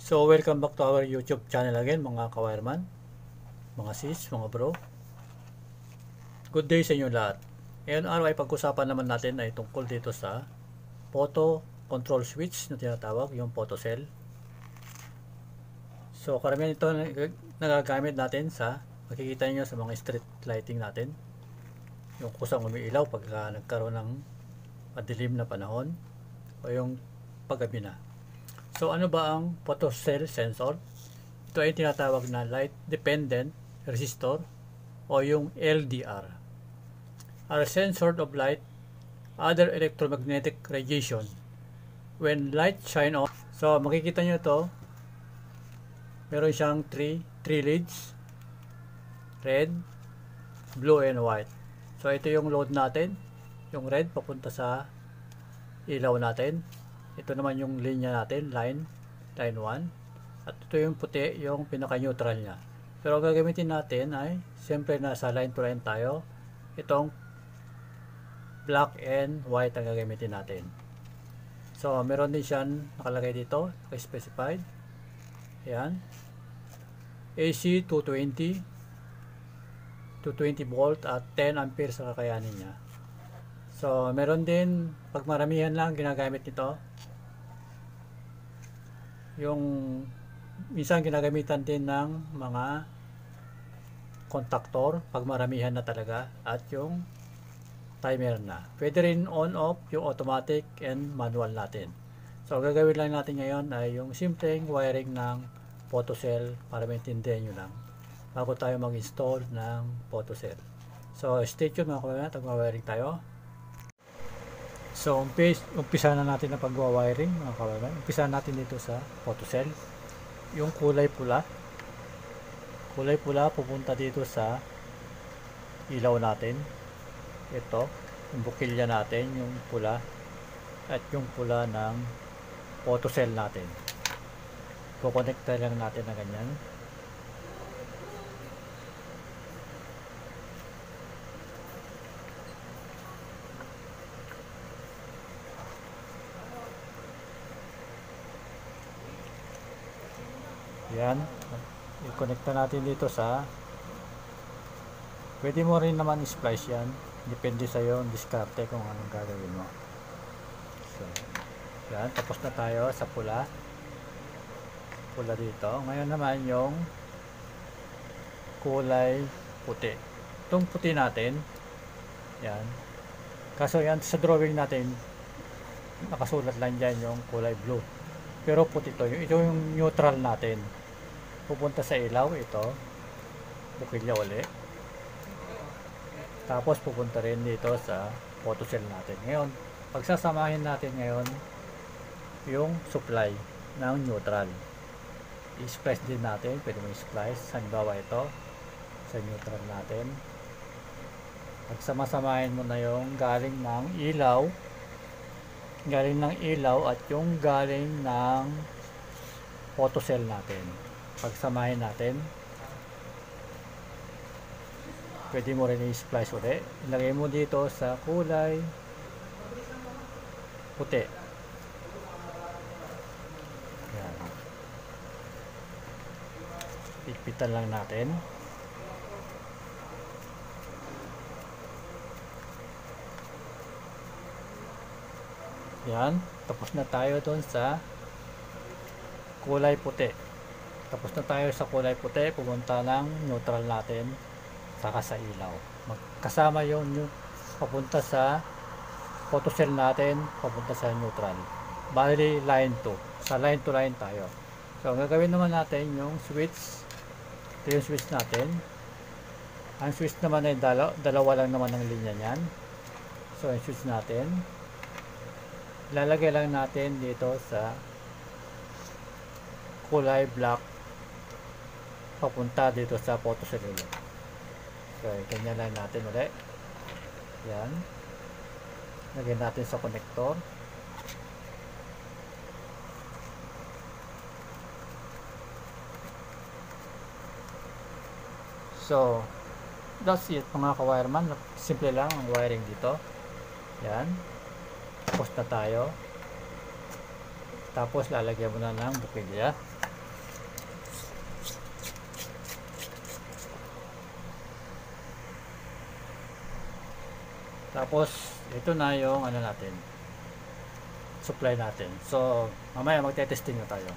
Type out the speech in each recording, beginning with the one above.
So welcome back to our YouTube channel again mga kawireman, mga sis, mga bro. Good day sa inyo lahat. Ngayon araw ay pag-usapan naman natin ay tungkol dito sa photo control switch na tinatawag, yung photo cell. So karamihan ito nagagamit natin sa, makikita niyo sa mga street lighting natin, yung kusang umiilaw pag nagkaroon ng madilim na panahon o yung paggabi na. So ano ba ang photocell sensor? Ito ay tinatawag na light dependent resistor o yung LDR. Are censored of light, other electromagnetic radiation when light shine on. So makikita nyo ito, meron siyang 3 leads, red, blue and white. So ito yung load natin, yung red papunta sa ilaw natin. Ito naman yung linya natin, line 1. At ito yung puti, yung pinaka-neutral niya. Pero ang gagamitin natin ay, siyempre nasa line to line tayo. Itong black and white ang gagamitin natin. So, meron din siyang nakalagay dito, specified. Ayan. AC 220 volt at 10 ampere sa kakayanin niya. So, meron din, pag maramihan lang ginagamit nito, yung minsan ginagamitan din ng mga contactor pag maramihan na talaga, at yung timer na. Pwede rin on off yung automatic and manual natin. So, gagawin lang natin ngayon ay yung simpleng wiring ng photocell para maintindihan nyo lang bago tayo mag-install ng photocell. So, stay tuned mga kabayan at mag-wiring tayo. So, umpisa na natin ang pag-wiring mga kabayan. Umpisa natin dito sa photocell. Yung kulay pula. Kulay pula pupunta dito sa ilaw natin. Ito, yung bukilya natin, yung pula. At yung pula ng photocell natin. Kukonekta lang natin na ganyan. Yan, i-connecta natin dito sa, pwede mo rin naman i-splice yan, depende sa iyo, diskarte kung anong gagawin mo. So, yan, tapos na tayo sa pula dito. Ngayon naman yung kulay puti. Itong puti natin, yan, kaso yan sa drawing natin nakasulat lang dyan yung kulay blue, pero puti ito yung neutral natin. Pupunta sa ilaw, ito bukilya uli, tapos pupunta rin dito sa photocell natin. Ngayon pagsasamahin natin ngayon yung supply ng neutral, i-splice din natin. Pwede mo i-splice, halimbawa ito sa neutral natin. Pagsamasamahin mo na yung galing ng ilaw at yung galing ng photocell natin, pagsamahin natin. Pwede mo rin i-splice ulit, ilagay mo dito sa kulay puti. Yan, pigpitan lang natin. Yan, tapos na tayo doon sa kulay puti. Tapos na tayo sa kulay puti, pumunta ng neutral natin, saka sa ilaw. Magkasama yung papunta sa photocell natin, papunta sa neutral. Bali line 2. Sa line to line tayo. So, ang gagawin naman natin yung switch. Ito yung switch natin. Ang switch naman ay dalawa lang naman ang linya niyan. So, yung switch natin, ilalagay lang natin dito sa kulay black, papunta dito sa photocell ulit. So, ganyan lang natin ulit. Yan. Lagyan natin sa connector. So, that's it mga ka-wireman. Simple lang ang wiring dito. Yan. Tapos na tayo. Tapos lalagyan mo na ng bukilya. Tapos ito na yung ano natin, supply natin. So mamaya magte-testing na tayo.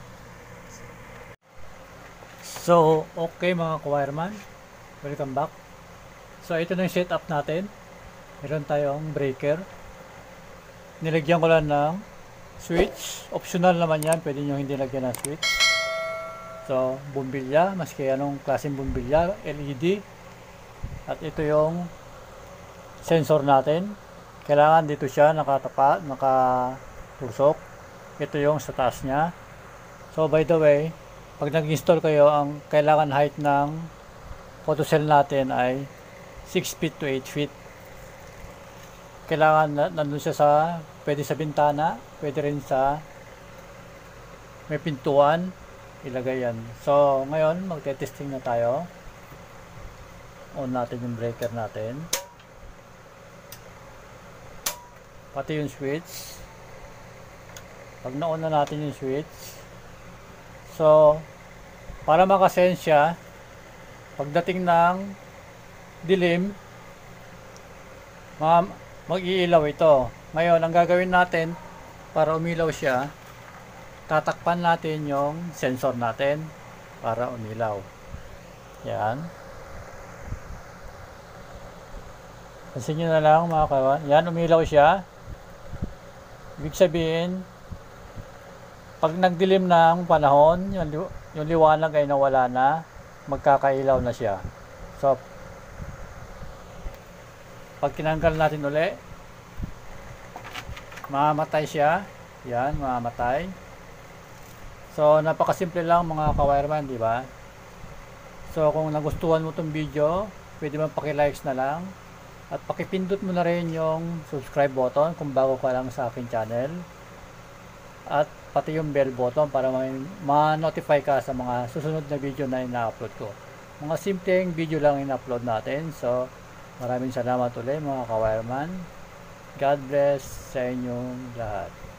So okay mga kawireman, welcome back. So ito na yung setup natin. Meron tayong breaker. Nilagyan ko lang ng switch. Optional naman yan, pwede nyo hindi lagyan ng switch. So bumbilya, maski anong klaseng bumbilya, LED. At ito yung sensor natin. Kailangan dito siya nakatapat, nakatusok. Ito yung sa taas niya. So by the way, pag nag-install kayo, ang kailangan height ng photocell natin ay 6 feet to 8 feet. Kailangan nandun siya sa, pwede sa bintana, pwede rin sa may pintuan, ilagay yan. So ngayon magte-testing na tayo. On natin yung breaker natin, pati yung switch. Pag na-on na natin yung switch, so para makasense siya, pagdating ng dilim, mag-iilaw ito. Ngayon ang gagawin natin para umilaw siya, tatakpan natin yung sensor natin para umilaw. Yan. Pansin nyo na lang mga kawan. Yan, umilaw siya. Ibig sabihin, pag nagdilim ng panahon, yung liwanag ay nawala na, magkakailaw na siya. So, pag tinanggal natin uli, mamamatay siya. Yan, mamamatay. So, napakasimple lang mga kawireman, di ba? So, kung nagustuhan mo itong video, pwede mo paki-likes na lang. At pakipindot mo na rin yung subscribe button kung bago ka lang sa akin channel. At pati yung bell button para ma-notify ka sa mga susunod na video na ina-upload ko. Mga simpleng video lang ina-upload natin. So, maraming salamat ulit mga kawireman. God bless sa inyong lahat.